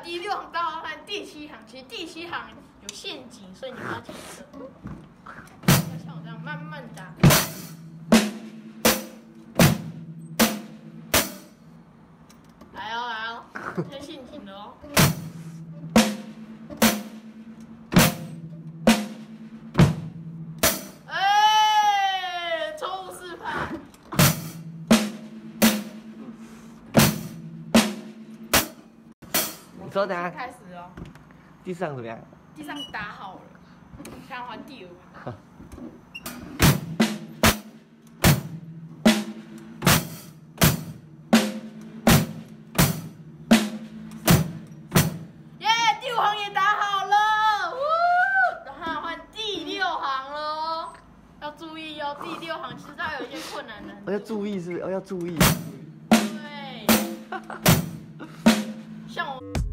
第6行大和第7行，其实第7行有陷阱，所以你们要记得，要像我这样慢慢打。来哦来哦，太陷阱了哦。错误示范。 你说等下开始哦。 地上怎么样？ 地上打好了，现在换第2行。耶，第5行也打好了，然后换第6行喽。要注意哦，第6行其实它有一些困难的。 我要注意是不是？我要注意。 对。像我。